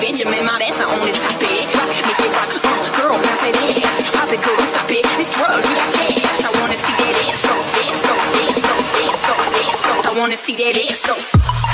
Benjamin, my that's the only topic. Rock, make it rock, girl, bounce that ass. Pop it, girl, don't stop it. It's drugs, we got cash. I wanna see that ass, so, ass, so, ass, so, ass, so, ass, so. I wanna see that ass, so.